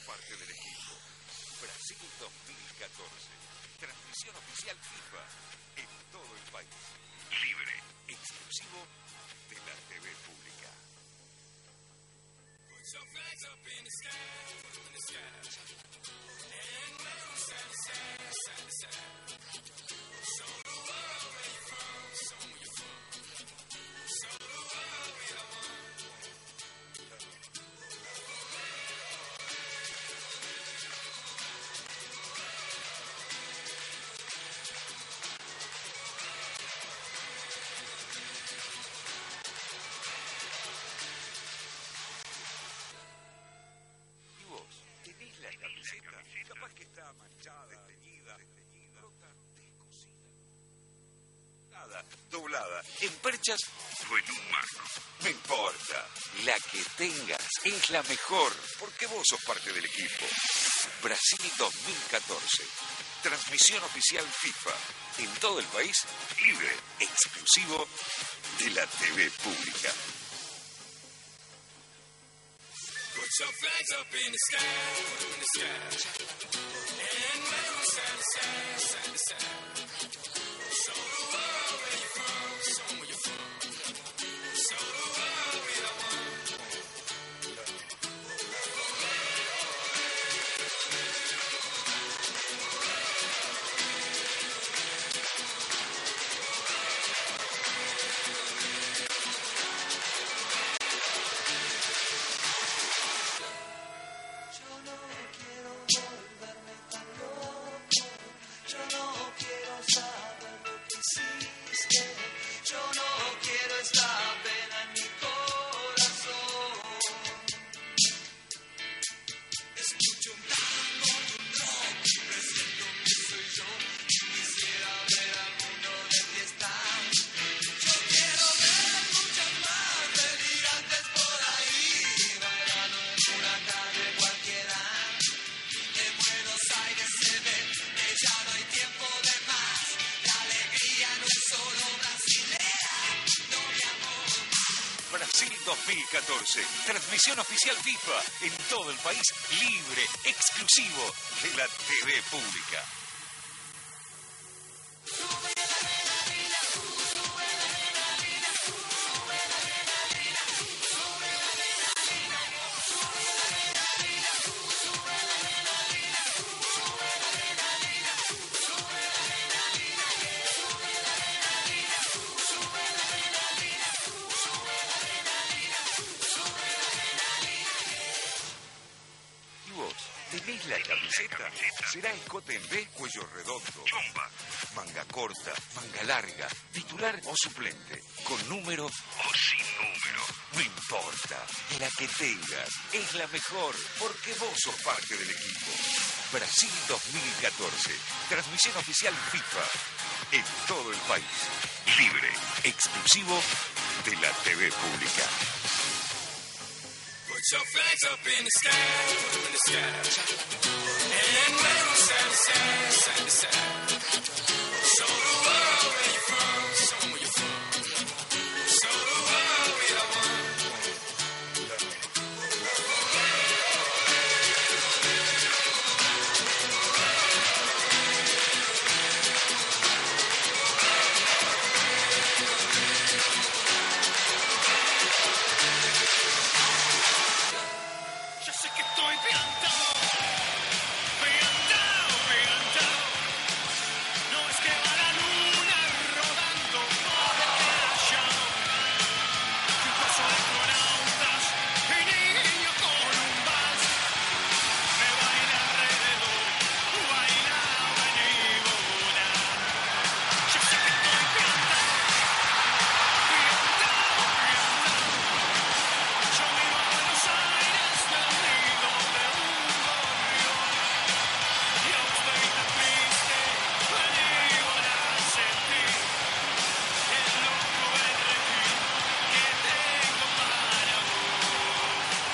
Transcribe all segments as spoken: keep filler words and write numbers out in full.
parte del equipo. Brasil dos mil catorce. Transmisión oficial FIFA en todo el país. Libre, exclusivo de la T V pública. Capaz que está manchada, desteñida, rota, descosida. Doblada, doblada, en perchas o en un marco. No importa. La que tengas es la mejor, porque vos sos parte del equipo. Brasil dos mil catorce. Transmisión oficial FIFA. En todo el país, libre, exclusivo de la T V pública. Put your flags up in the sky, put 'em in the sky, and wave 'em side to side, side to side. Show the world where you're from, show 'em where you're from. Show the world we are one. dos mil catorce. Transmisión oficial FIFA en todo el país, libre, exclusivo de la T V pública. ¿Tenés la camiseta? Será escote en B, cuello redondo, chomba, manga corta, manga larga, titular o suplente, con número o sin número. No importa, la que tengas es la mejor, porque vos sos parte del equipo. Brasil dos mil catorce, transmisión oficial FIFA en todo el país. Libre, exclusivo de la T V pública. Put your flags up in the sky, put 'em in the sky, and wave 'em side to side, side to side. Show the world where you're from, show 'em where you're from. Show the world we are one. Yo sé que estoy plantado, plantado, plantado. No es que va la luna rodando por el callao. Un paso de astronautas y niños con un vals. Me baila alrededor, bailaba en Ibona. Yo sé que estoy plantado, plantado, plantado. Yo vivo en Buenos Aires, perdido de un gorrión. Y aún estoy tan triste, venimos a sentir el loco berretín que tengo para vos.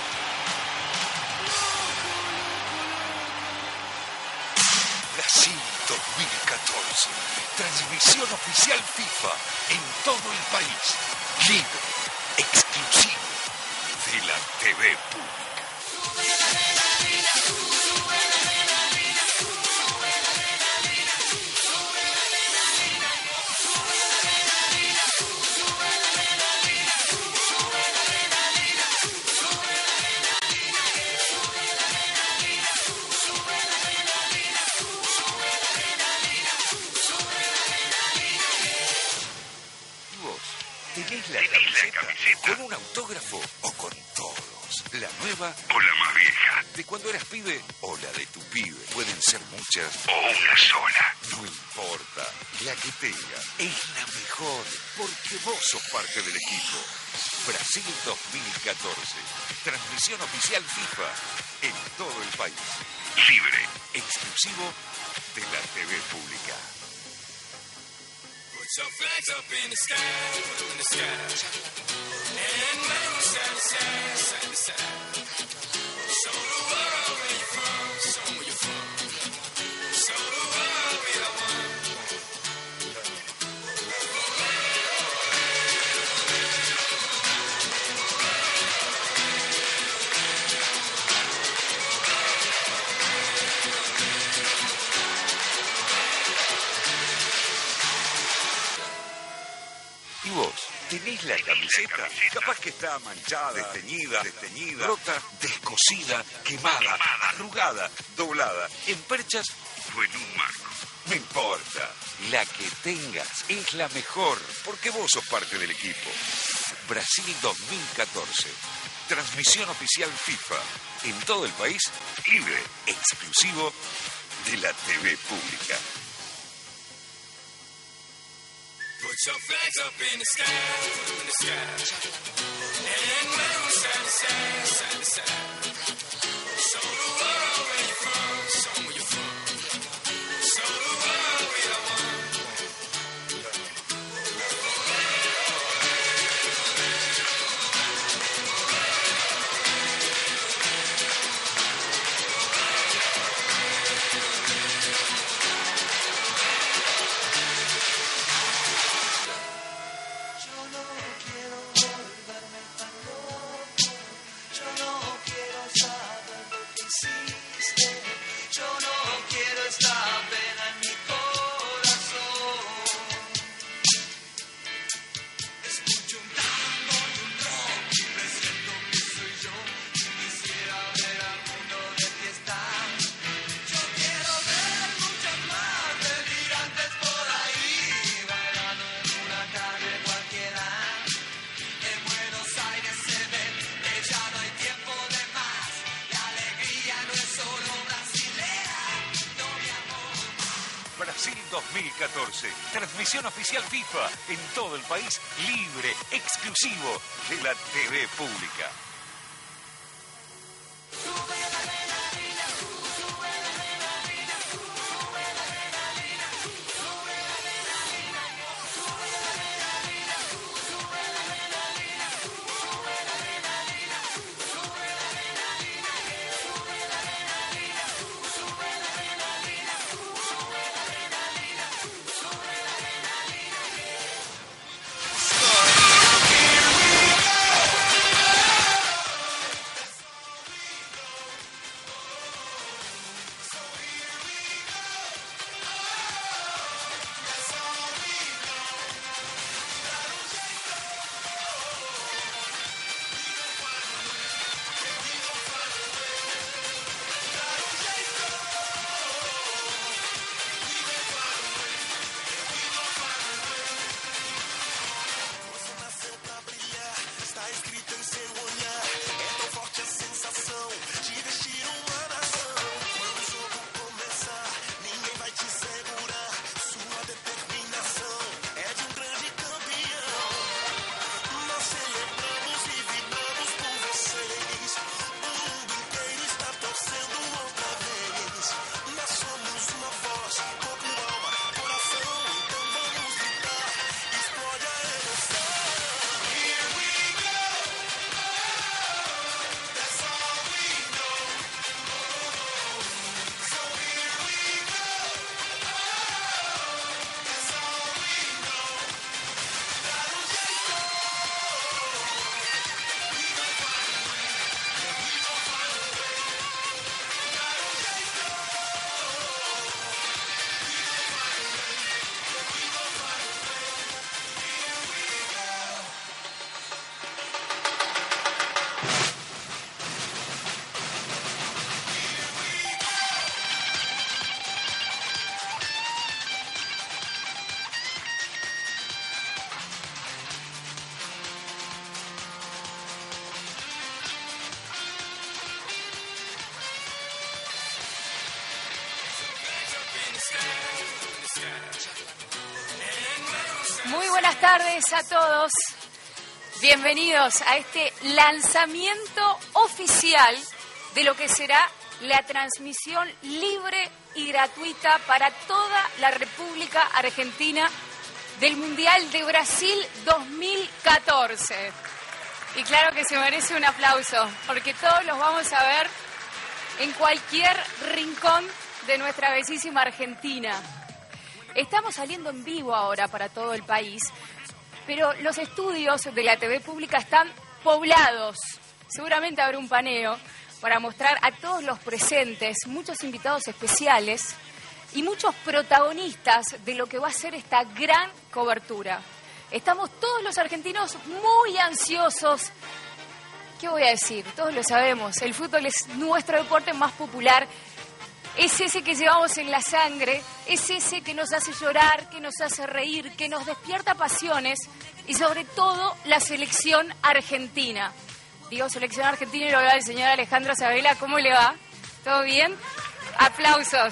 Brasil dos mil catorce. Transmisión oficial FIFA en todo el país. Libre, exclusivo de la T V pública. nueva o la más vieja. De cuando eras pibe o la de tu pibe. Pueden ser muchas o una sola. No importa. La que tenga es la mejor. Porque vos sos parte del equipo. Brasil dos mil catorce. Transmisión oficial FIFA en todo el país. Libre. Exclusivo de la T V pública. Put your flags up in the sky, put 'em in the sky. And wave 'em side to side, side to side. Show the world where you're from, show 'em where you're from. Show the world we are one. ¿Y vos? ¿Tenés la camiseta? Capaz que está manchada, desteñida, desteñida, rota, descosida, quemada, arrugada, doblada, en perchas o en un marco. No importa. La que tengas es la mejor, porque vos sos parte del equipo. Brasil dos mil catorce. Transmisión oficial FIFA. En todo el país, libre, exclusivo de la T V pública. Put your flags up in the sky, put 'em in the sky. And wave 'em side to side, side to side. Show the world where you're from, show 'em where you're from. Show the world we are one. dos mil catorce. Transmisión oficial FIFA en todo el país, libre, exclusivo de la T V pública. buenas tardes a todos. Bienvenidos a este lanzamiento oficial de lo que será la transmisión libre y gratuita para toda la República Argentina del Mundial de Brasil dos mil catorce. Y claro que se merece un aplauso, porque todos los vamos a ver en cualquier rincón de nuestra bellísima Argentina. Estamos saliendo en vivo ahora para todo el país, pero los estudios de la T V pública están poblados. Seguramente habrá un paneo para mostrar a todos los presentes, muchos invitados especiales y muchos protagonistas de lo que va a ser esta gran cobertura. Estamos todos los argentinos muy ansiosos. ¿Qué voy a decir? Todos lo sabemos, el fútbol es nuestro deporte más popular. Es ese que llevamos en la sangre, es ese que nos hace llorar, que nos hace reír, que nos despierta pasiones y sobre todo la selección argentina. Digo selección argentina y lo veo al señor Alejandro Sabela. ¿Cómo le va? ¿Todo bien? Aplausos.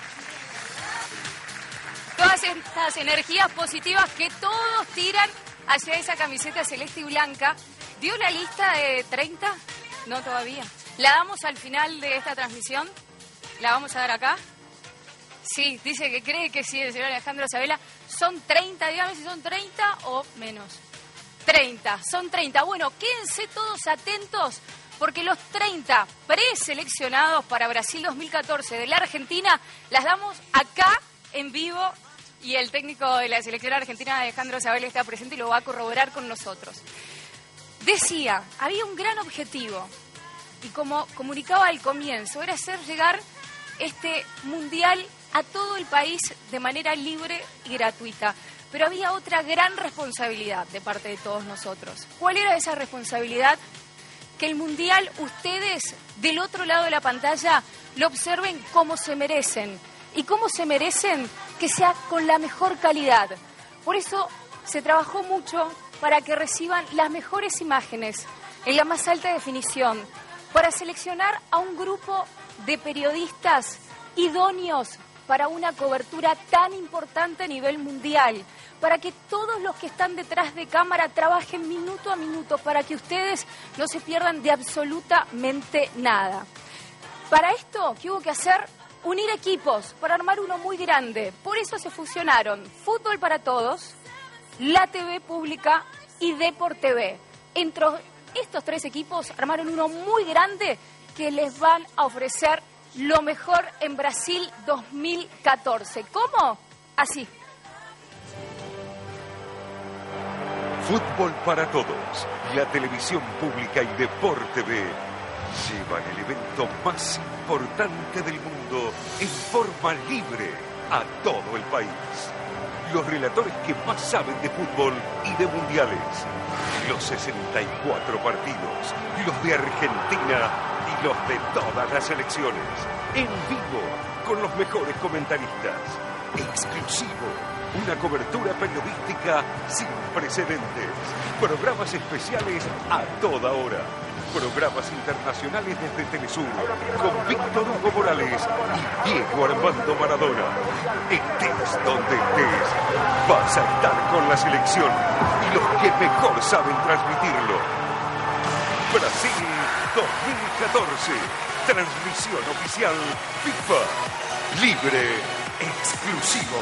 Todas estas energías positivas que todos tiran hacia esa camiseta celeste y blanca. ¿Dio la lista de treinta? No, todavía. ¿La damos al final de esta transmisión? ¿La vamos a dar acá? Sí, dice que cree que sí, el señor Alejandro Sabela. Son treinta, dígame si son treinta o menos. treinta, son treinta. Bueno, quédense todos atentos porque los treinta preseleccionados para Brasil dos mil catorce de la Argentina las damos acá en vivo y el técnico de la selección argentina, Alejandro Sabela, está presente y lo va a corroborar con nosotros. Decía, había un gran objetivo y como comunicaba al comienzo, era hacer llegar este mundial a todo el país de manera libre y gratuita. Pero había otra gran responsabilidad de parte de todos nosotros. ¿Cuál era esa responsabilidad? Que el mundial, ustedes del otro lado de la pantalla, lo observen como se merecen. Y cómo se merecen que sea con la mejor calidad. Por eso se trabajó mucho para que reciban las mejores imágenes en la más alta definición, para seleccionar a un grupo de periodistas idóneos para una cobertura tan importante a nivel mundial, para que todos los que están detrás de cámara trabajen minuto a minuto, para que ustedes no se pierdan de absolutamente nada. Para esto, ¿qué hubo que hacer? Unir equipos para armar uno muy grande. Por eso se fusionaron Fútbol para Todos, la T V pública y Deport T V. Entre estos tres equipos armaron uno muy grande que les van a ofrecer lo mejor en Brasil dos mil catorce. ¿Cómo? Así. Fútbol para Todos, la televisión pública y Deport T V llevan el evento más importante del mundo en forma libre a todo el país. Los relatores que más saben de fútbol y de mundiales. Los sesenta y cuatro partidos, los de Argentina y los de todas las selecciones. En vivo, con los mejores comentaristas. Exclusivo, una cobertura periodística sin precedentes. Programas especiales a toda hora. Programas internacionales desde Telesur con Víctor Hugo Morales y Diego Armando Maradona. Estés donde estés, vas a estar con la selección y los que mejor saben transmitirlo. Brasil dos mil catorce, transmisión oficial FIFA, libre, exclusivo.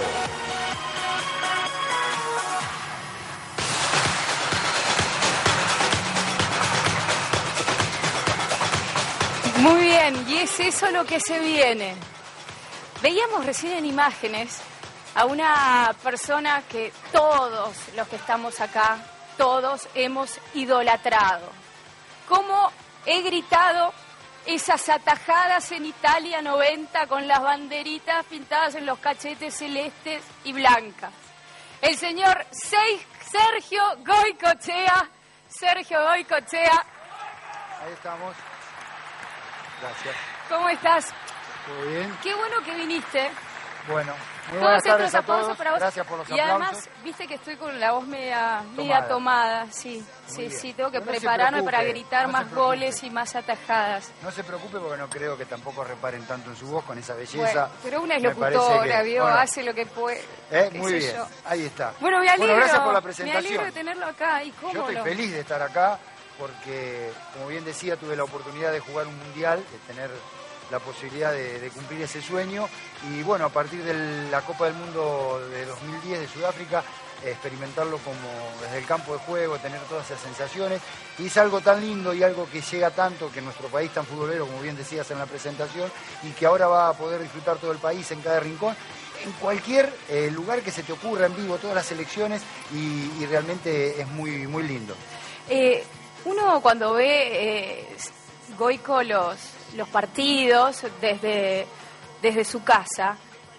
Muy bien, y es eso lo que se viene. Veíamos recién en imágenes a una persona que todos los que estamos acá, todos hemos idolatrado. Cómo he gritado esas atajadas en Italia noventa con las banderitas pintadas en los cachetes celestes y blancas. El señor Sergio Goycochea. Sergio Goycochea. Ahí estamos. Gracias. ¿Cómo estás? ¿Todo bien? Qué bueno que viniste. Bueno, muy Todos buenas tardes estos a aplausos todos. para vos. Gracias por los y aplausos. además, viste que estoy con la voz media, media tomada. Sí, sí, bien. sí. Tengo que Pero no se prepararme para preocupe, gritar no se más preocupe. goles y más atajadas. No se preocupe porque no creo que tampoco reparen tanto en su voz con esa belleza. Bueno, pero una es Me parece locutora, que- ¿vio? bueno, Hace lo que puede. eh, qué muy sé bien, yo. ahí está. Bueno, me alegro. gracias por la Me presentación. alegro de tenerlo acá. ¿Y cómo Yo estoy no? feliz de estar acá porque, como bien decía, tuve la oportunidad de jugar un mundial, de tener la posibilidad de, de cumplir ese sueño. Y bueno, a partir de la Copa del Mundo de dos mil diez de Sudáfrica, eh, experimentarlo como desde el campo de juego, tener todas esas sensaciones. Y es algo tan lindo y algo que llega tanto, que nuestro país tan futbolero, como bien decías en la presentación, y que ahora va a poder disfrutar todo el país en cada rincón. En cualquier eh, lugar que se te ocurra en vivo, todas las selecciones, y, y realmente es muy, muy lindo. Eh, uno cuando ve, eh, Goico, los, los partidos desde, desde su casa,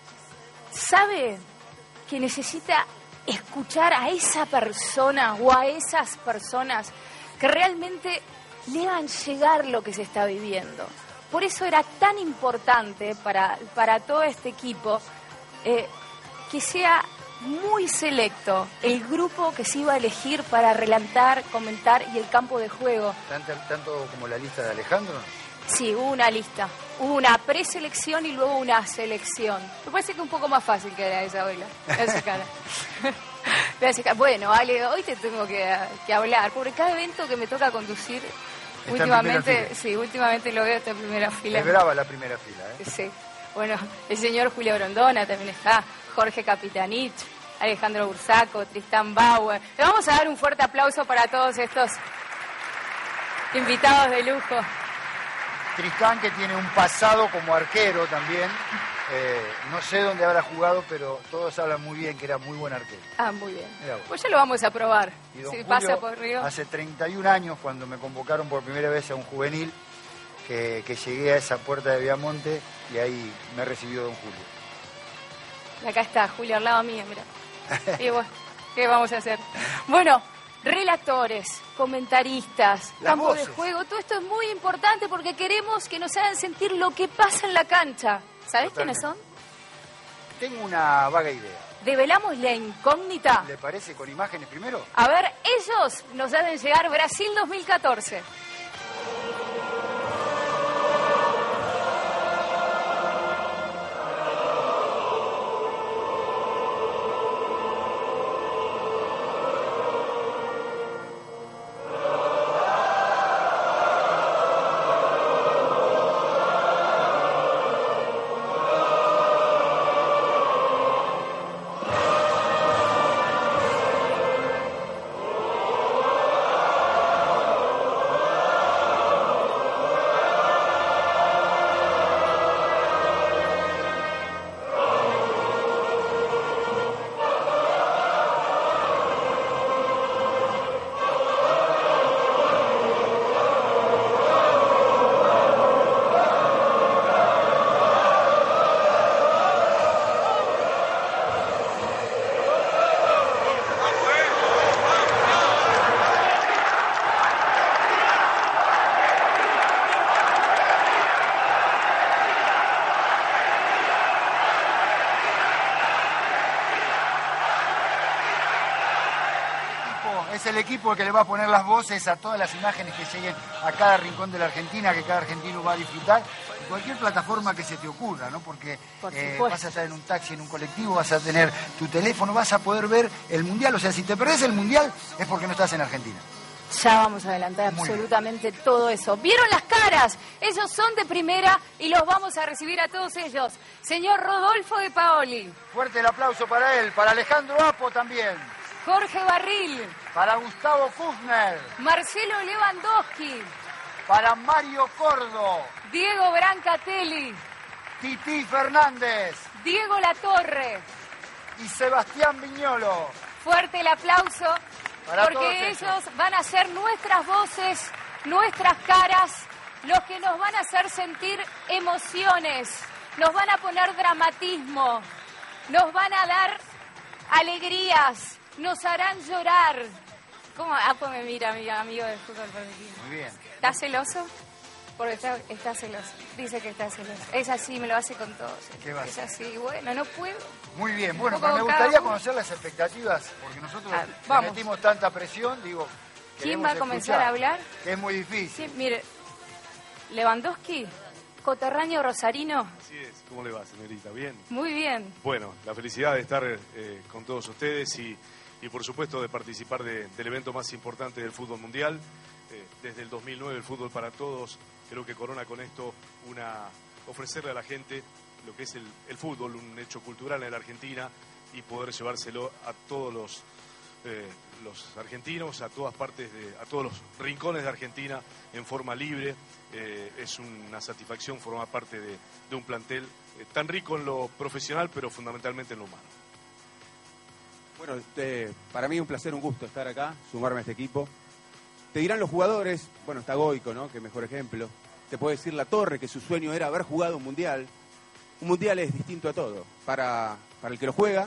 sabe que necesita escuchar a esa persona o a esas personas que realmente le hagan llegar lo que se está viviendo. Por eso era tan importante para, para todo este equipo eh, que sea muy selecto el grupo que se iba a elegir para relatar, comentar y el campo de juego. Tanto, tanto como la lista de Alejandro. Sí, hubo una lista. Hubo una preselección y luego una selección. Me parece que es un poco más fácil que era esa abuela. Esa cara. Esa cara. Bueno, Ale, hoy te tengo que, que hablar, porque cada evento que me toca conducir, en últimamente, primera fila. sí, últimamente lo veo hasta en primera fila. Es brava la primera fila, ¿eh? Sí. Bueno, el señor Julio Brondona también está, Jorge Capitanich, Alejandro Bursaco, Tristán Bauer. Le vamos a dar un fuerte aplauso para todos estos invitados de lujo. Tristán, que tiene un pasado como arquero también. Eh, no sé dónde habrá jugado, pero todos hablan muy bien que era muy buen arquero. Ah, muy bien. Mirá vos. Pues ya lo vamos a probar. Y don Si Julio, pasa por Río. hace treinta y un años, cuando me convocaron por primera vez a un juvenil, que, que llegué a esa puerta de Viamonte y ahí me recibió don Julio. Y acá está, Julio al lado mío, mira. Y bueno, ¿qué vamos a hacer? Bueno, relatores, comentaristas, Las campo voces. de juego, todo esto es muy importante porque queremos que nos hagan sentir lo que pasa en la cancha. ¿Sabés quiénes son? Tengo una vaga idea. Develamos la incógnita. ¿Le parece con imágenes primero? A ver, ellos nos hacen llegar Brasil dos mil catorce. Es el equipo el que le va a poner las voces a todas las imágenes que lleguen a cada rincón de la Argentina, que cada argentino va a disfrutar. En cualquier plataforma que se te ocurra, ¿no? Porque Por eh, supuesto. vas a estar en un taxi, en un colectivo, vas a tener tu teléfono, vas a poder ver el Mundial. O sea, si te perdés el Mundial es porque no estás en Argentina. Ya vamos a adelantar Muy absolutamente todo eso. ¿Vieron las caras? Ellos son de primera y los vamos a recibir a todos ellos. Señor Rodolfo de Paoli, Fuerte el aplauso para él, para Alejandro Apo también, Jorge Barril, para Gustavo Kuzner, Marcelo Lewandowski, para Mario Cordo, Diego Brancatelli, Titi Fernández Diego Latorre. y Sebastián Viñolo. Fuerte el aplauso, Para todos porque ellos. ellos van a ser nuestras voces, nuestras caras, los que nos van a hacer sentir emociones, nos van a poner dramatismo, nos van a dar alegrías, nos harán llorar. ¿Cómo? Ah, pues me mira, mi amigo de fútbol. Muy bien. ¿Estás celoso? Porque está, está celoso. Dice que está celoso. Es así, me lo hace con todos. ¿Qué va a Es hacer? así, bueno, no puedo. Muy bien, bueno, Un poco pero me cada gustaría uno. conocer las expectativas, porque nosotros Ah, le vamos. metimos tanta presión, digo, ¿Quién queremos va a comenzar escuchar, a hablar? que es muy difícil. Sí, mire, Lewandowski, coterráneo rosarino, Así es. ¿Cómo le va, señorita? ¿Bien? muy bien. Bueno, la felicidad de estar eh, con todos ustedes y, y por supuesto de participar de- del evento más importante del fútbol mundial. Eh, desde el dos mil nueve el fútbol para todos, creo que corona con esto una ofrecerle a la gente lo que es el, el fútbol, un hecho cultural en la Argentina y poder llevárselo a todos los, eh, los argentinos, a todas partes, de, a todos los rincones de Argentina en forma libre. Eh, es una satisfacción formar parte de, de un plantel eh, tan rico en lo profesional, pero fundamentalmente en lo humano. Bueno, eh, para mí un placer, un gusto estar acá, sumarme a este equipo. Te dirán los jugadores, bueno, está Goico, ¿no? Que mejor ejemplo. Te puede decir La Torre, que su sueño era haber jugado un mundial. Un mundial es distinto a todo. Para, para el que lo juega,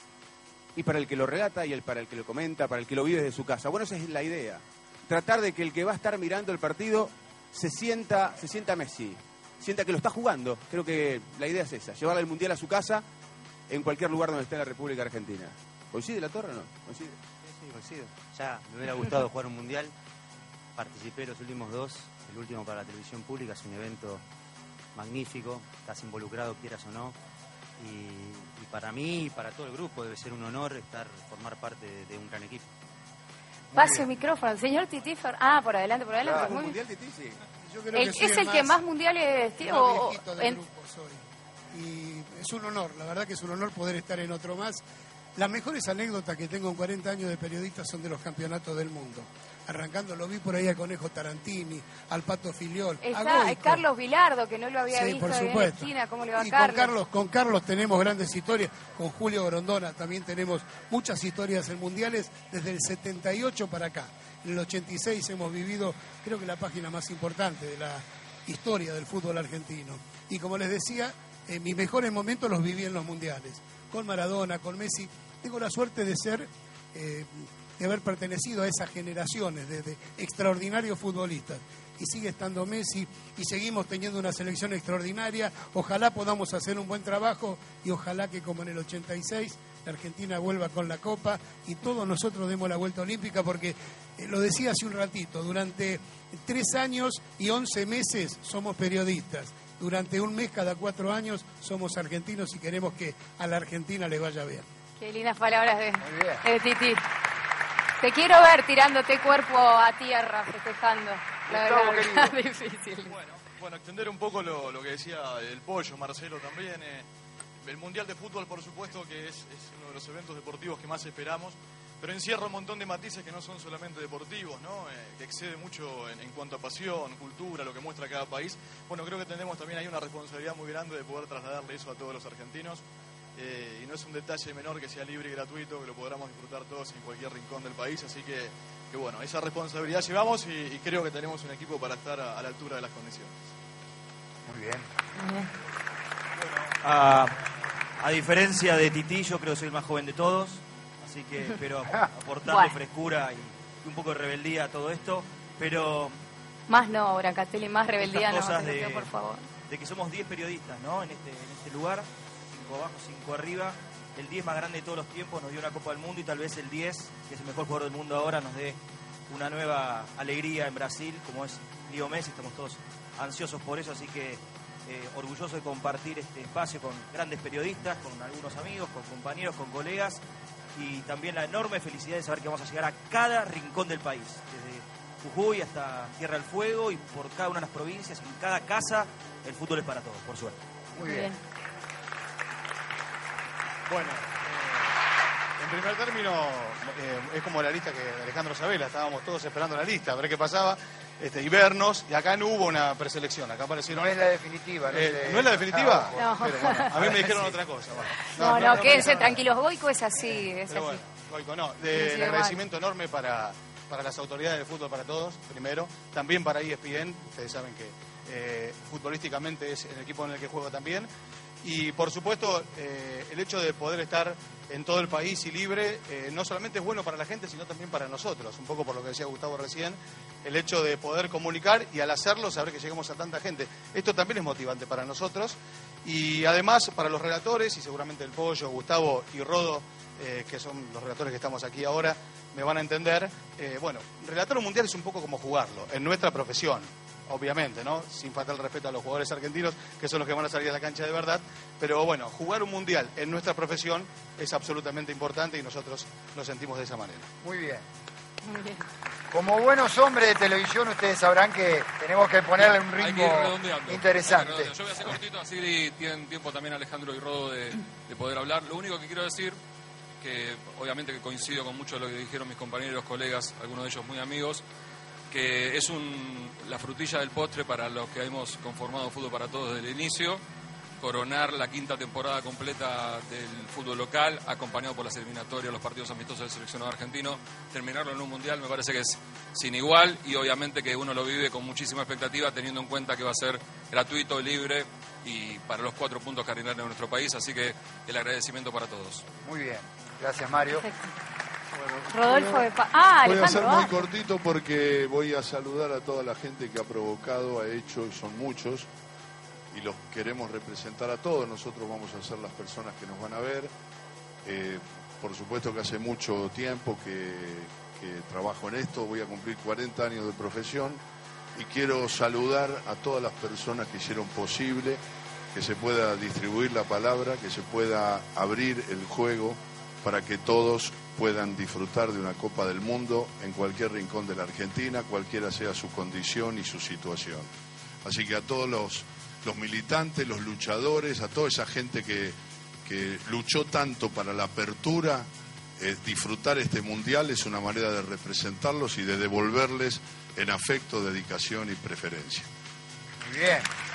y para el que lo relata, y el, para el que lo comenta, para el que lo vive desde su casa. Bueno, esa es la idea. Tratar de que el que va a estar mirando el partido se sienta, se sienta Messi, sienta que lo está jugando. Creo que la idea es esa, llevarle el mundial a su casa en cualquier lugar donde esté en la República Argentina. ¿Coincide La Torre o no? ¿Coincide? Sí, sí, coincido. Ya me hubiera gustado jugar un mundial. Participé los últimos dos, el último para la televisión pública, es un evento magnífico, estás involucrado quieras o no. Y, y para mí y para todo el grupo debe ser un honor estar formar parte de, de un gran equipo. Pase el micrófono. Señor Titi Fer- Ah, por adelante, por adelante. Claro. Muy ¿Un bien. mundial, Titi? Sí. Yo creo El- que soy ¿Es el que más mundiales tiene? más o- viejito del en- grupo soy. Y es un honor, la verdad que es un honor poder estar en otro más. Las mejores anécdotas que tengo en cuarenta años de periodista son de los campeonatos del mundo. Arrancando, lo vi por ahí al Conejo Tarantini, al Pato Filiol, a Está Goico. eh, Carlos Vilardo, que no lo había Sí, visto por ahí en la supuesto. esquina. ¿Cómo le va a Y Carlos? con Carlos, con Carlos tenemos grandes historias, con Julio Grondona también tenemos muchas historias en mundiales desde el setenta y ocho para acá. En el ochenta y seis hemos vivido, creo que la página más importante de la historia del fútbol argentino. Y como les decía, eh, mis mejores momentos los viví en los mundiales, con Maradona, con Messi. Tengo la suerte de ser, eh, de haber pertenecido a esas generaciones de, de extraordinarios futbolistas. Y sigue estando Messi y seguimos teniendo una selección extraordinaria. Ojalá podamos hacer un buen trabajo y ojalá que como en el ochenta y seis la Argentina vuelva con la Copa y todos nosotros demos la vuelta olímpica, porque eh, lo decía hace un ratito, durante tres años y once meses somos periodistas. Durante un mes cada cuatro años somos argentinos y queremos que a la Argentina le vaya bien. Qué lindas palabras de, Muy bien. de Titi. Te quiero ver tirándote cuerpo a tierra, festejando. La Gustavo, verdad, querido. difícil. Bueno, bueno, extender un poco lo, lo que decía el Pollo, Marcelo también. eh, el Mundial de Fútbol, por supuesto, que es, es uno de los eventos deportivos que más esperamos, pero encierra un montón de matices que no son solamente deportivos, ¿no? Eh, que excede mucho en, en cuanto a pasión, cultura, lo que muestra cada país. Bueno, creo que tenemos también ahí una responsabilidad muy grande de poder trasladarle eso a todos los argentinos. Eh, y no es un detalle menor que sea libre y gratuito, que lo podamos disfrutar todos en cualquier rincón del país, así que, que bueno, esa responsabilidad llevamos y, y creo que tenemos un equipo para estar a, a la altura de las condiciones. Muy bien. A, a diferencia de Titi, yo creo que soy el más joven de todos, así que espero aportarle Bueno. frescura y, y un poco de rebeldía a todo esto, pero Más no, Brancatelli, más rebeldía no, Estas cosas te lo de- pido, por favor. de que somos diez periodistas, ¿no? En este, en este lugar, cinco abajo, cinco arriba. El diez más grande de todos los tiempos nos dio una Copa del Mundo y tal vez el diez, que es el mejor jugador del mundo ahora, nos dé una nueva alegría en Brasil, como es Leo Messi. Estamos todos ansiosos por eso, así que eh, orgulloso de compartir este espacio con grandes periodistas, con algunos amigos, con compañeros, con colegas, y también la enorme felicidad de saber que vamos a llegar a cada rincón del país, desde Jujuy hasta Tierra del Fuego y por cada una de las provincias, en cada casa, el fútbol es para todos, por suerte. Muy bien. Bueno, eh, en primer término, eh, es como la lista que Alejandro Sabela, estábamos todos esperando la lista, a ver qué pasaba, este, y vernos, y acá no hubo una preselección, acá aparecieron... No es la definitiva. Eh, se- ¿no es la definitiva? Ah, No. Espere, bueno, a mí me dijeron otra cosa. Bueno. No, no, me quédense dijeron tranquilos. Goico es así, es Pero así. bueno, Goico, no, Sí, de, sí, el igual. agradecimiento enorme para, para las autoridades de fútbol, para todos, primero, también para E S P N, ustedes saben que eh, futbolísticamente es el equipo en el que juego también, Y por supuesto, eh, el hecho de poder estar en todo el país y libre, eh, no solamente es bueno para la gente, sino también para nosotros, un poco por lo que decía Gustavo recién, el hecho de poder comunicar y al hacerlo saber que llegamos a tanta gente. Esto también es motivante para nosotros y además para los relatores, y seguramente el Pollo, Gustavo y Rodo, eh, que son los relatores que estamos aquí ahora, me van a entender. Eh, bueno, relatar un mundial es un poco como jugarlo, en nuestra profesión. Obviamente, ¿no? Sin faltar el respeto a los jugadores argentinos, que son los que van a salir a la cancha de verdad. Pero bueno, jugar un mundial en nuestra profesión es absolutamente importante y nosotros lo sentimos de esa manera. Muy bien. Muy bien. Como buenos hombres de televisión, ustedes sabrán que tenemos que ponerle un ritmo interesante. Hay que ir Yo voy a hacer cortito, así tienen tiempo también Alejandro y Rodo de, de poder hablar. Lo único que quiero decir, que obviamente que coincido con mucho de lo que dijeron mis compañeros, colegas, algunos de ellos muy amigos, que es un, la frutilla del postre para los que hemos conformado Fútbol para Todos desde el inicio, coronar la quinta temporada completa del fútbol local, acompañado por las eliminatorias, los partidos amistosos del seleccionado argentino, terminarlo en un mundial me parece que es sin igual y obviamente que uno lo vive con muchísima expectativa, teniendo en cuenta que va a ser gratuito, libre y para los cuatro puntos cardinales de nuestro país, así que el agradecimiento para todos. Muy bien, gracias Mario. Rodolfo de Pa- Ah, Voy a ser Alejandro. muy ah. cortito porque voy a saludar a toda la gente que ha provocado, ha hecho, y son muchos, y los queremos representar a todos. Nosotros vamos a ser las personas que nos van a ver. Eh, por supuesto que hace mucho tiempo que, que trabajo en esto, voy a cumplir cuarenta años de profesión y quiero saludar a todas las personas que hicieron posible que se pueda distribuir la palabra, que se pueda abrir el juego para que todos puedan disfrutar de una Copa del Mundo en cualquier rincón de la Argentina, cualquiera sea su condición y su situación. Así que a todos los, los militantes, los luchadores, a toda esa gente que, que luchó tanto para la apertura, eh, disfrutar este Mundial es una manera de representarlos y de devolverles en afecto, dedicación y preferencia. Muy bien.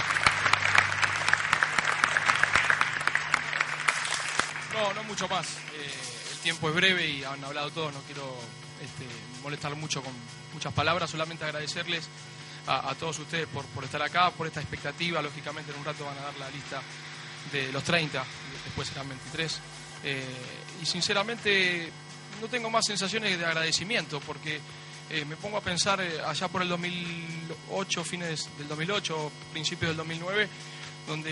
No, no mucho más. Eh, el tiempo es breve y han hablado todos. No quiero este, molestar mucho con muchas palabras. Solamente agradecerles a, a todos ustedes por, por estar acá, por esta expectativa. Lógicamente en un rato van a dar la lista de los treinta, después serán veintitrés. Eh, y sinceramente no tengo más sensaciones de agradecimiento porque eh, me pongo a pensar eh, allá por el dos mil ocho, fines del dos mil ocho, principios del dos mil nueve, donde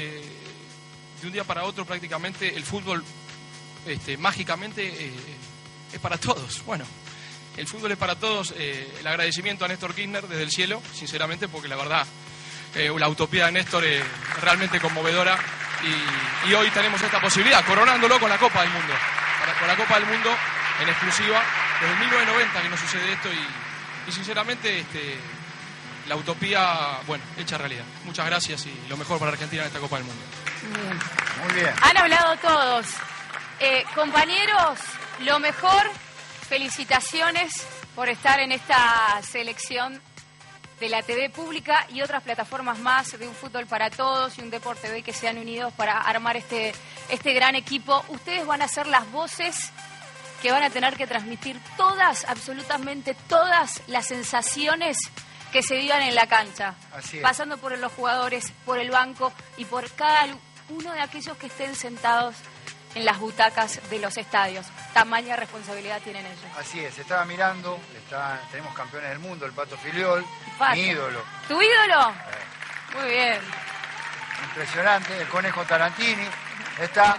de un día para otro prácticamente el fútbol Este, mágicamente eh, es para todos. Bueno, el fútbol es para todos. Eh, el agradecimiento a Néstor Kirchner desde el cielo, sinceramente, porque la verdad, eh, la utopía de Néstor es realmente conmovedora y, y hoy tenemos esta posibilidad, coronándolo con la Copa del Mundo, para, con la Copa del Mundo en exclusiva, desde mil novecientos noventa que no sucede esto y, y sinceramente este, la utopía, bueno, hecha realidad. Muchas gracias y lo mejor para Argentina en esta Copa del Mundo. Bien. Muy bien. Han hablado todos. Eh, compañeros, lo mejor, felicitaciones por estar en esta selección de la T V pública y otras plataformas más de un fútbol para todos y un Deporte B que se han unido para armar este, este gran equipo. Ustedes van a ser las voces que van a tener que transmitir todas, absolutamente todas las sensaciones que se vivan en la cancha. Así es. Pasando por los jugadores, por el banco y por cada uno de aquellos que estén sentados en las butacas de los estadios. Tamaña responsabilidad tienen ellos. Así es, estaba mirando, está, tenemos campeones del mundo, el Pato Filiol, Pato. mi ídolo. ¿Tu ídolo? Muy bien. Impresionante, el Conejo Tarantini. Está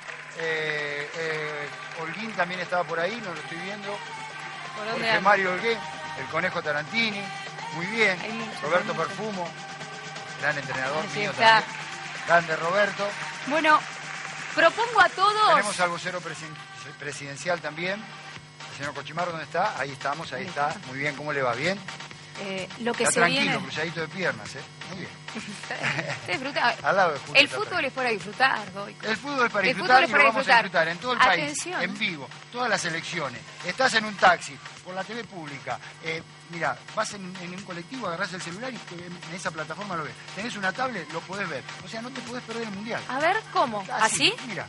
eh, eh, Holguín también estaba por ahí, no lo estoy viendo. ¿Por dónde Jorge anda? Mario Holguín, el Conejo Tarantini, muy bien. Hay muchos, Roberto hay muchos. Perfumo, gran entrenador Así mío está. también. Grande Roberto. Bueno, propongo a todos... Tenemos al vocero presen- presidencial también, el señor Cochimarro, ¿dónde está? Ahí estamos, ahí está. Muy bien, ¿cómo le va? ¿Bien? eh, lo que Está se tranquilo, viene... cruzadito de piernas, ¿eh? Muy bien. Se disfruta. Al lado de Julio El está fútbol es para disfrutar, Goico. El fútbol es para El disfrutar fútbol es y para lo vamos disfrutar. a disfrutar en todo el país, Atención. en vivo, todas las elecciones. Estás en un taxi, por la T V pública. Eh, mira, vas en, en un colectivo, agarrás el celular y te- en esa plataforma lo ves. Tenés una tablet, lo podés ver. O sea, no te podés perder el Mundial. A ver, ¿cómo? ¿Así? Mira.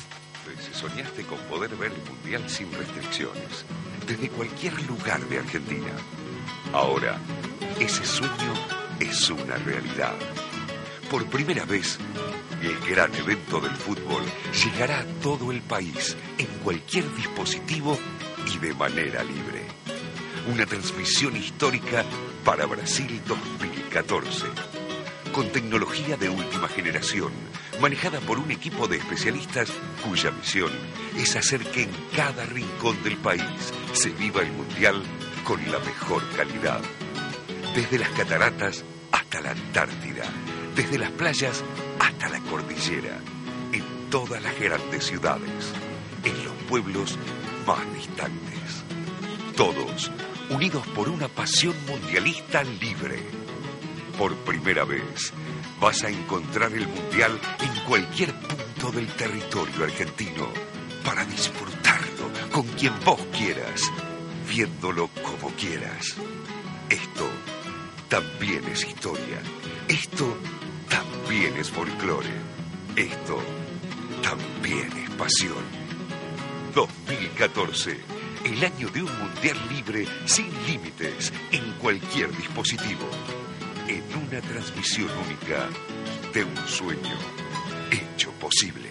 Si soñaste con poder ver el Mundial sin restricciones, desde cualquier lugar de Argentina, ahora ese sueño es una realidad. Por primera vez, El gran evento del fútbol llegará a todo el país, en cualquier dispositivo y de manera libre. Una transmisión histórica para Brasil dos mil catorce. Con tecnología de última generación, manejada por un equipo de especialistas cuya misión es hacer que en cada rincón del país se viva el Mundial con la mejor calidad. Desde las cataratas hasta la Antártida, desde las playas hasta la cordillera, en todas las grandes ciudades, en los pueblos más distantes. Todos unidos por una pasión mundialista libre. Por primera vez vas a encontrar el Mundial en cualquier punto del territorio argentino para disfrutarlo con quien vos quieras, viéndolo como quieras. Esto también es historia. Esto también es folclore. Esto también es pasión. dos mil catorce, el año de un Mundial libre sin límites en cualquier dispositivo. En una transmisión única de un sueño hecho posible.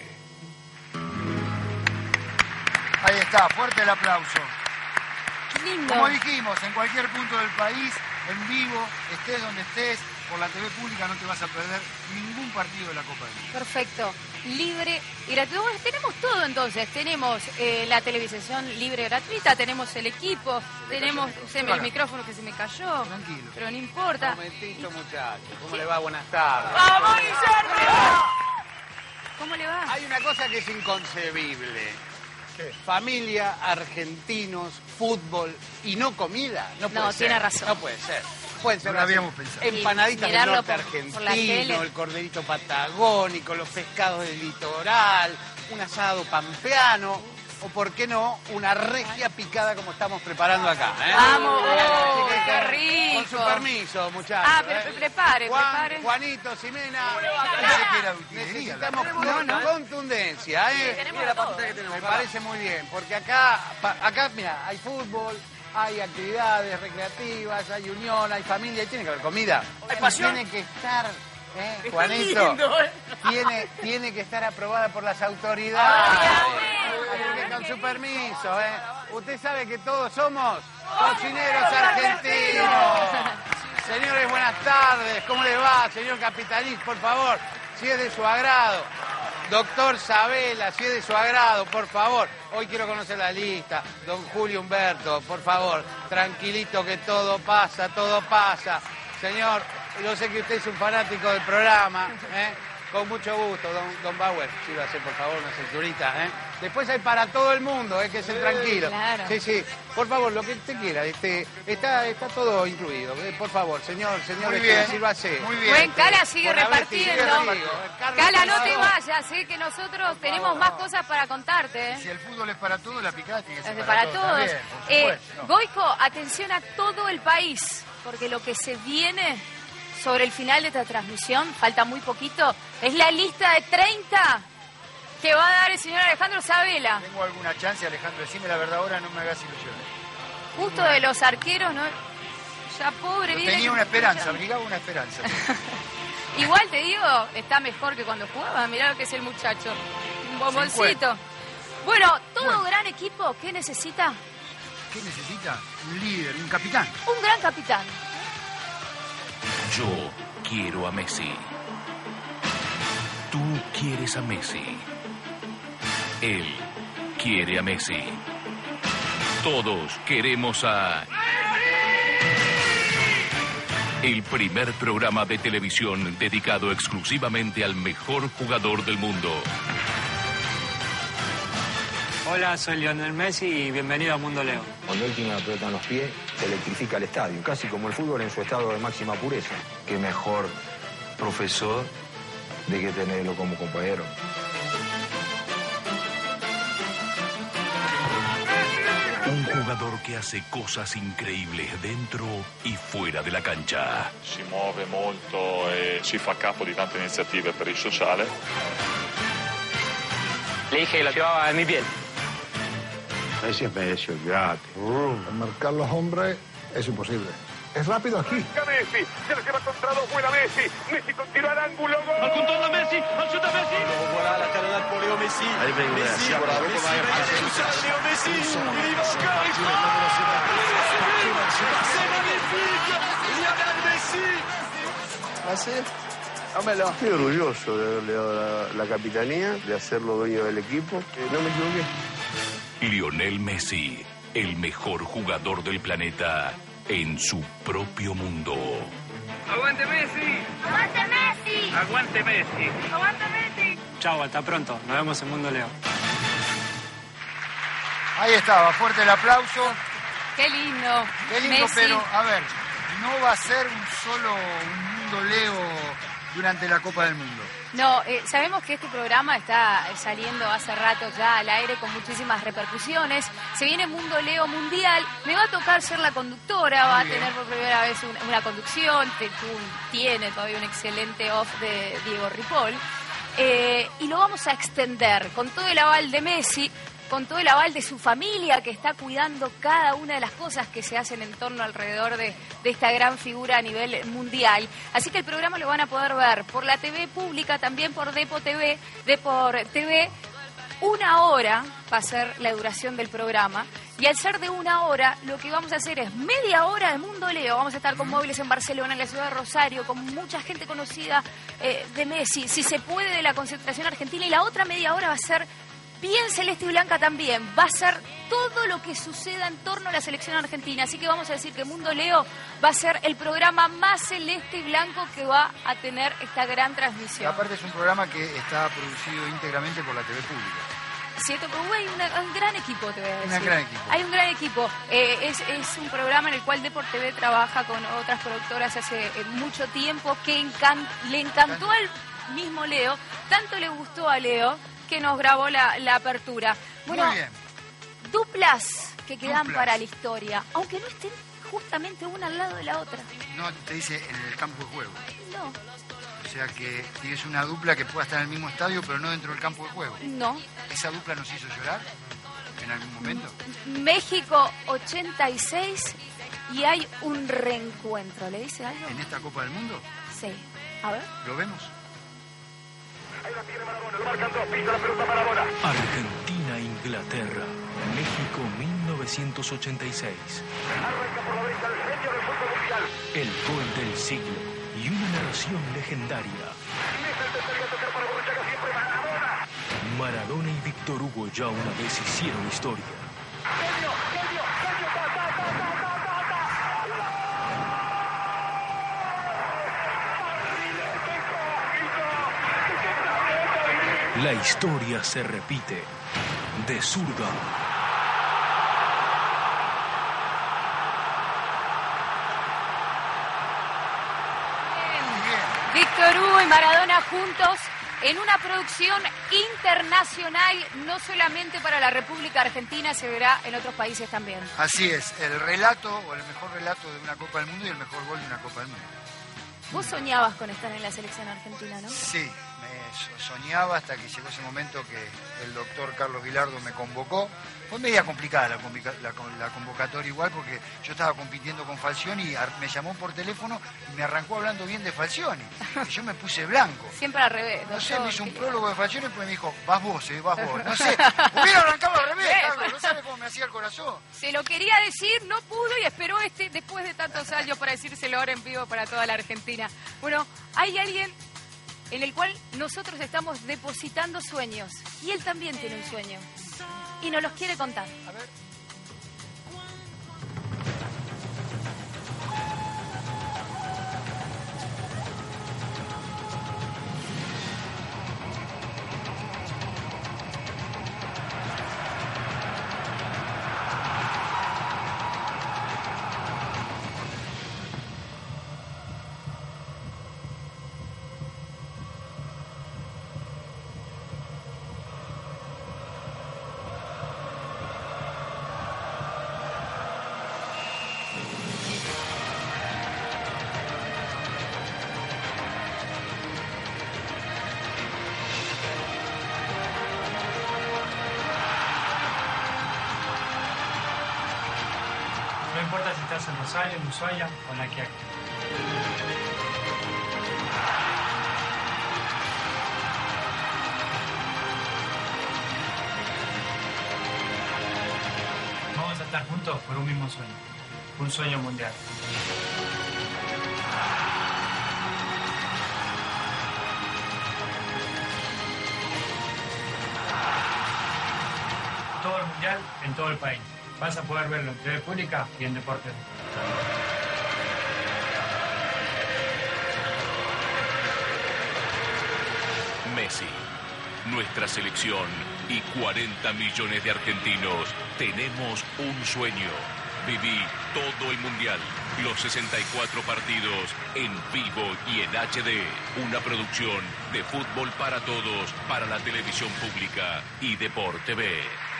Ahí está, fuerte el aplauso. Qué lindo. Como dijimos, en cualquier punto del país, en vivo, estés donde estés, por la T V pública no te vas a perder ningún partido de la Copa del Mundo. Perfecto, libre y gratuito. Bueno, tenemos todo entonces, tenemos eh, la televisación libre gratuita, tenemos el equipo, tenemos se me- el micrófono que se me cayó, Tranquilo. pero no importa. Un momentito, muchachos. ¿Cómo le va? Buenas tardes. ¡Vamos, Guillermo! ¿Cómo le va? Hay una cosa que es inconcebible. Familia, argentinos, fútbol y no comida. No, puede No, ser. tiene razón. No puede ser. Pueden ser No lo las habíamos pensado. empanaditas Y del mirarlo norte por- por la tele. argentino, el corderito patagónico, los pescados del litoral, un asado pampeano o, por qué no, una regia picada como estamos preparando acá. ¿eh? ¡Vamos! Así ¡Oh, que, qué rico! Con su permiso, muchachos. Ah, pero ¿eh? prepare, Juan, prepare. Juanito, Ximena. Pensé que era utilería, Necesitamos No, no. contundencia, ¿eh? Sí, tenemos de todo. Me parece muy bien, porque acá, pa- acá, mira, hay fútbol, hay actividades recreativas, hay unión, hay familia, y tiene que haber comida. Hay pasión. Tiene que estar, ¿eh, Está Juanito? lindo, ¿eh? Tiene, tiene que estar aprobada por las autoridades. Así que con su permiso, ¿eh? Usted sabe que todos somos cocineros argentinos. Señores, buenas tardes. ¿Cómo le va, señor Capitanich? Por favor, si es de su agrado. Doctor Sabela, si es de su agrado, por favor. Hoy quiero conocer la lista. Don Julio Humberto, por favor. Tranquilito que todo pasa, todo pasa. Señor, yo sé que usted es un fanático del programa, ¿eh? Con mucho gusto, don, don Bauer. Sí, va a ser, por favor, una cinturita, ¿eh? Después hay para todo el mundo, ¿eh? Que se tranquilo. Claro. Sí, sí. Por favor, lo que usted quiera. Este, está, está todo incluido. eh, Por favor, señor, señor, Muy este, bien, sírvase. muy bien. Buen Cala sigue Por haber repartiendo. sido amigo. Carlos Cala, no te Salvador. vayas, sé que nosotros tenemos más cosas para contarte. ¿eh? Si el fútbol es para todos, la picada tiene que ser Es para, para todos. también, por Eh, supuesto. Goico, atención a todo el país, porque lo que se viene sobre el final de esta transmisión, falta muy poquito, es la lista de treinta que va a dar el señor Alejandro Sabela. Tengo alguna chance, Alejandro, decime la verdad ahora, no me hagas ilusiones. Justo de los arqueros, ¿no? Ya pobre, viene. Tenía una esperanza, brigaba una esperanza. Igual te digo, está mejor que cuando jugaba. Mirá lo que es el muchacho. Un bomboncito. cincuenta. Bueno, todo Bueno. gran equipo, ¿qué necesita? ¿Qué necesita? Un líder, un capitán. Un gran capitán. Yo quiero a Messi. Tú quieres a Messi. Él quiere a Messi. Todos queremos a... El primer programa de televisión dedicado exclusivamente al mejor jugador del mundo. Hola, soy Lionel Messi y bienvenido a Mundo Leo. Cuando él tiene la pelota en los pies, se electrifica el estadio, casi como el fútbol en su estado de máxima pureza. Qué mejor profesor de que tenerlo como compañero. Un jugador que hace cosas increíbles dentro y fuera de la cancha. Si muove molto e si fa capo di tante iniziative per il sociale. Le dije que lo llevaba en mi piel. Messi es Messi, olvídate. Marcar los hombres es imposible. Es rápido aquí. Messi, se lo lleva contra dos, buena Messi. Messi con tiro al ángulo, gol. Al contorno Messi, al shoot Messi. Voilà la talonnade pour Léo Messi. Messi, bravo, Messi, Léo Messi. Il y va encore, il frappe. C'est magnifique. Lionel Messi. ¿Así? Dámelo. Estoy orgulloso de haberle dado la, la capitanía, de hacerlo dueño del equipo. Eh, no me equivoqué. Lionel Messi, el mejor jugador del planeta en su propio mundo. Aguante Messi. Aguante Messi. Aguante Messi. Aguante Messi. Chao, hasta pronto. Nos vemos en Mundo Leo. Ahí estaba, fuerte el aplauso. Qué lindo. Qué lindo, Messi. pero a ver, no va a ser un solo un Mundo Leo durante la Copa del Mundo. No, eh, sabemos que este programa está saliendo hace rato ya al aire con muchísimas repercusiones. Se viene Mundo Leo Mundial. Me va a tocar ser la conductora, va a tener por primera vez un- una conducción. Te- tú- tiene todavía un excelente off de Diego Ripoll. Eh, y lo vamos a extender con todo el aval de Messi, con todo el aval de su familia que está cuidando cada una de las cosas que se hacen en torno alrededor de, de esta gran figura a nivel mundial. Así que el programa lo van a poder ver por la T V pública, también por Depo T V, Depor T V. Una hora va a ser la duración del programa. Y al ser de una hora, lo que vamos a hacer es media hora de Mundo Leo. Vamos a estar con móviles en Barcelona, en la ciudad de Rosario, con mucha gente conocida eh, de Messi, si se puede, de la concentración argentina. Y la otra media hora va a ser bien celeste y blanca también. Va a ser todo lo que suceda en torno a la selección argentina. Así que vamos a decir que Mundo Leo va a ser el programa más celeste y blanco que va a tener esta gran Y transmisión. aparte es un programa que está producido íntegramente por la T V pública. Cierto, pero hay una- un gran equipo, te voy a decir. Un gran equipo. Hay un gran equipo. Eh, es, es un programa en el cual Depor T V trabaja con otras productoras hace eh, mucho tiempo, que encan- le encantó al mismo Leo, tanto le gustó a Leo, que nos grabó la, la apertura. Bueno, Muy bien. duplas que quedan Duplas. para la historia, aunque no estén justamente una al lado de la otra. No te dice en el campo de juego. No, O sea que tienes una dupla que pueda estar en el mismo estadio, pero no dentro del campo de juego. no. ¿Esa dupla nos hizo llorar en algún momento? México ochenta y seis y hay un reencuentro. ¿Le dice algo? ¿En esta Copa del Mundo? Sí. A ver. ¿Lo vemos? Argentina, Inglaterra, México mil novecientos ochenta y seis. El gol del siglo y una narración legendaria. Maradona y Víctor Hugo ya una vez hicieron historia. La historia se repite de zurda. Víctor Hugo y Maradona juntos en una producción internacional, no solamente para la República Argentina, se verá en otros países también. Así es, el relato o el mejor relato de una Copa del Mundo y el mejor gol de una Copa del Mundo. Vos soñabas con estar en la selección argentina, ¿no? Sí, me so- soñaba hasta que llegó ese momento que el doctor Carlos Vilardo me convocó. Fue media complicada la, convica- la con- la convocatoria igual porque yo estaba compitiendo con Falcioni y ar- me llamó por teléfono y me arrancó hablando bien de Falcioni. Y yo me puse blanco. Siempre al revés. No sé, doctor, me hizo un que- prólogo de Falcioni y después me dijo, vas vos, eh, vas vos. No sé, hubiera arrancado al revés, Carlos, no sabe cómo me hacía el corazón. Se lo quería decir, no pudo y esperó este después de tantos años para decírselo ahora en vivo para toda la Argentina. Bueno, hay alguien en el cual nosotros estamos depositando sueños y él también tiene un sueño y nos los quiere contar. A ver. estás en Rosario, en Ushuaia o en La Quiaca. Vamos a estar juntos por un mismo sueño, un sueño mundial. Todo el mundial en todo el país. Vas a poder verlo en T V Pública y en Deportes. Messi, nuestra selección y cuarenta millones de argentinos tenemos un sueño. Viví todo el mundial, los sesenta y cuatro partidos en vivo y en H D. Una producción de Fútbol para Todos para la televisión pública y Deporte T V.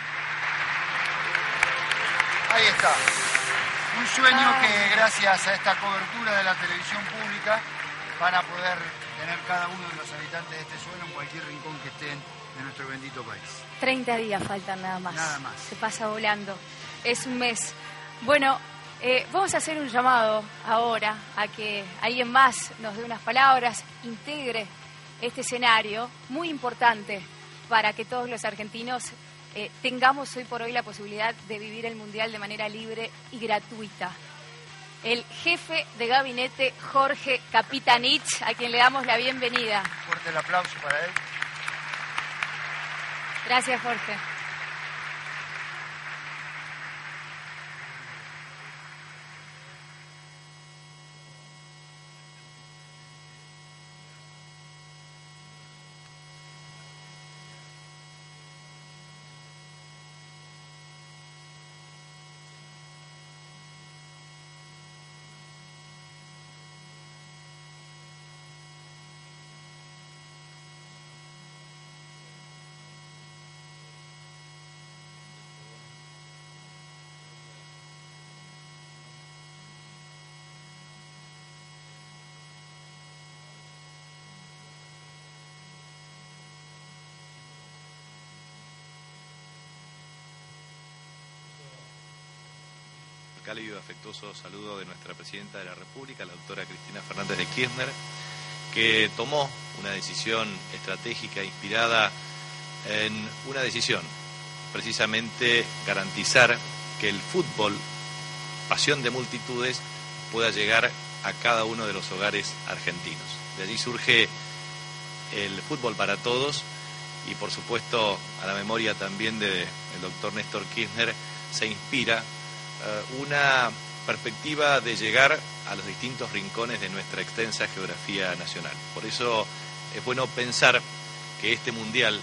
Ahí está. Un sueño que gracias a esta cobertura de la televisión pública van a poder tener cada uno de los habitantes de este suelo en cualquier rincón que estén de nuestro bendito país. treinta días faltan nada más. Nada más. Se pasa volando. Es un mes. Bueno, eh, vamos a hacer un llamado ahora a que alguien más nos dé unas palabras, integre este escenario muy importante para que todos los argentinos eh, tengamos hoy por hoy la posibilidad de vivir el Mundial de manera libre y gratuita. El jefe de gabinete, Jorge Capitanich, a quien le damos la bienvenida. Fuerte el aplauso para él. Gracias, Jorge. Cálido y afectuoso saludo de nuestra Presidenta de la República, la doctora Cristina Fernández de Kirchner, que tomó una decisión estratégica inspirada en una decisión, precisamente garantizar que el fútbol, pasión de multitudes, pueda llegar a cada uno de los hogares argentinos. De allí surge el fútbol para todos y, por supuesto, a la memoria también del doctor Néstor Kirchner, se inspira una perspectiva de llegar a los distintos rincones de nuestra extensa geografía nacional. Por eso es bueno pensar que este mundial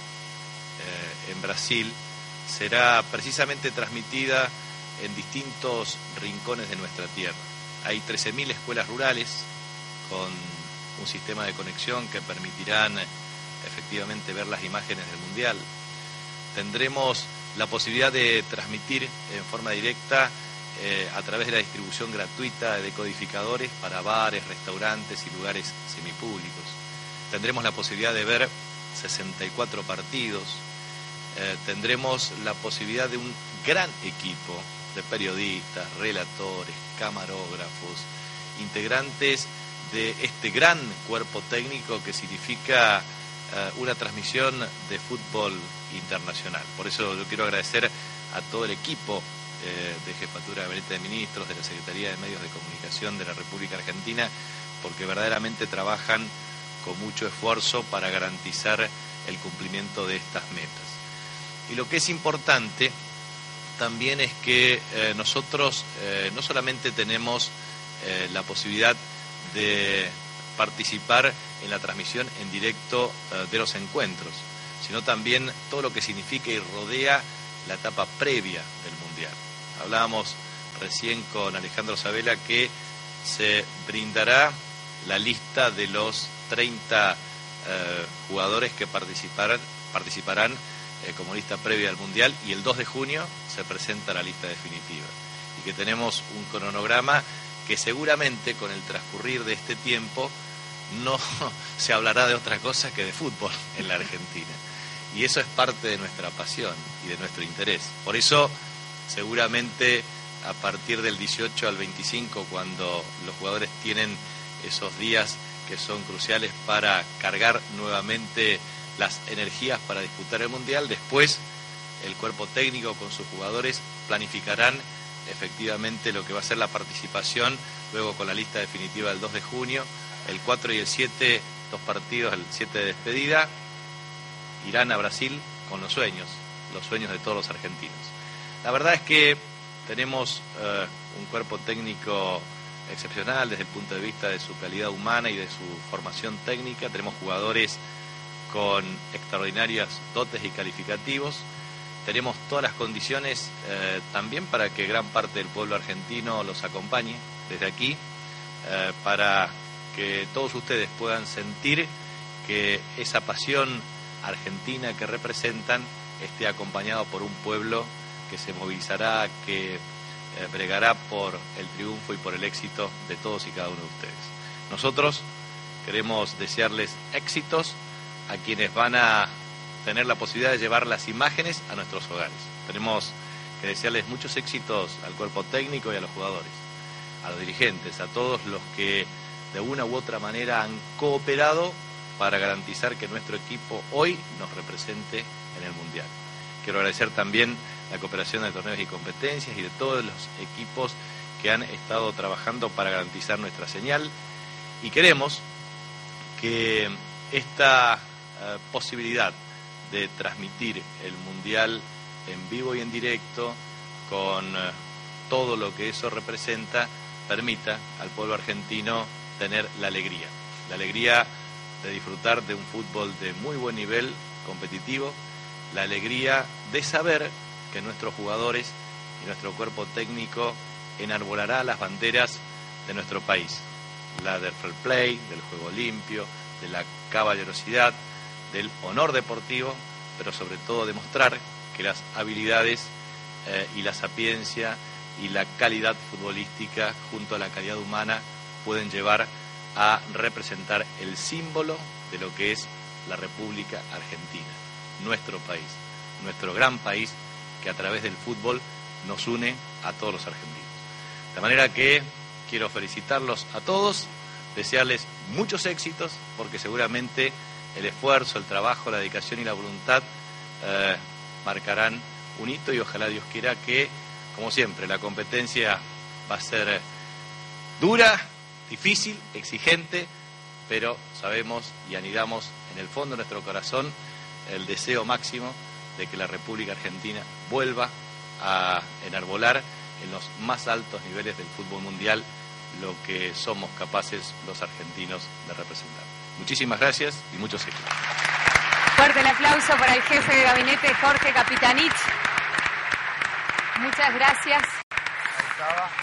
eh, en Brasil será precisamente transmitida en distintos rincones de nuestra tierra. Hay trece mil escuelas rurales con un sistema de conexión que permitirán efectivamente ver las imágenes del mundial. Tendremos la posibilidad de transmitir en forma directa eh, a través de la distribución gratuita de decodificadores para bares, restaurantes y lugares semipúblicos. Tendremos la posibilidad de ver sesenta y cuatro partidos. Eh, tendremos la posibilidad de un gran equipo de periodistas, relatores, camarógrafos, integrantes de este gran cuerpo técnico que significa eh, una transmisión de fútbol internacional. Por eso yo quiero agradecer a todo el equipo eh, de Jefatura de Gabinete de Ministros, de la Secretaría de Medios de Comunicación de la República Argentina, porque verdaderamente trabajan con mucho esfuerzo para garantizar el cumplimiento de estas metas. Y lo que es importante también es que eh, nosotros eh, no solamente tenemos eh, la posibilidad de participar en la transmisión en directo eh, de los encuentros, sino también todo lo que significa y rodea la etapa previa del Mundial. Hablábamos recién con Alejandro Sabela que se brindará la lista de los treinta eh, jugadores que participarán, participarán eh, como lista previa al Mundial, y el dos de junio se presenta la lista definitiva. Y que tenemos un cronograma que seguramente con el transcurrir de este tiempo no se hablará de otra cosa que de fútbol en la Argentina. Y eso es parte de nuestra pasión y de nuestro interés. Por eso seguramente a partir del dieciocho al veinticinco, cuando los jugadores tienen esos días que son cruciales para cargar nuevamente las energías para disputar el Mundial. Después el cuerpo técnico con sus jugadores planificarán efectivamente lo que va a ser la participación, luego con la lista definitiva del dos de junio, el cuatro y el siete, dos partidos, el siete de despedida, irán a Brasil con los sueños, los sueños de todos los argentinos. La verdad es que tenemos uh, un cuerpo técnico excepcional desde el punto de vista de su calidad humana y de su formación técnica. Tenemos jugadores con extraordinarias dotes y calificativos. Tenemos todas las condiciones eh, también para que gran parte del pueblo argentino los acompañe desde aquí, eh, para que todos ustedes puedan sentir que esa pasión argentina que representan esté acompañado por un pueblo que se movilizará, que eh, bregará por el triunfo y por el éxito de todos y cada uno de ustedes. Nosotros queremos desearles éxitos a quienes van a tener la posibilidad de llevar las imágenes a nuestros hogares. Tenemos que desearles muchos éxitos al cuerpo técnico y a los jugadores, a los dirigentes, a todos los que de una u otra manera han cooperado para garantizar que nuestro equipo hoy nos represente en el Mundial. Quiero agradecer también la cooperación de torneos y competencias y de todos los equipos que han estado trabajando para garantizar nuestra señal, y queremos que esta uh, posibilidad de transmitir el Mundial en vivo y en directo, con uh, todo lo que eso representa, permita al pueblo argentino tener la alegría, la alegría de disfrutar de un fútbol de muy buen nivel competitivo, la alegría de saber que nuestros jugadores y nuestro cuerpo técnico enarbolará las banderas de nuestro país, la del fair play, del juego limpio, de la caballerosidad, del honor deportivo, pero sobre todo demostrar que las habilidades eh, y la sapiencia y la calidad futbolística junto a la calidad humana pueden llevar a representar el símbolo de lo que es la República Argentina, nuestro país, nuestro gran país que a través del fútbol nos une a todos los argentinos. De manera que quiero felicitarlos a todos, desearles muchos éxitos, porque seguramente el esfuerzo, el trabajo, la dedicación y la voluntad eh, marcarán un hito, y ojalá Dios quiera que, como siempre, la competencia va a ser dura, difícil, exigente, pero sabemos y anidamos en el fondo de nuestro corazón el deseo máximo de que la República Argentina vuelva a enarbolar en los más altos niveles del fútbol mundial lo que somos capaces los argentinos de representar. Muchísimas gracias y muchos éxitos. Fuerte el aplauso para el jefe de gabinete, Jorge Capitanich. Muchas gracias. Ahí estaba.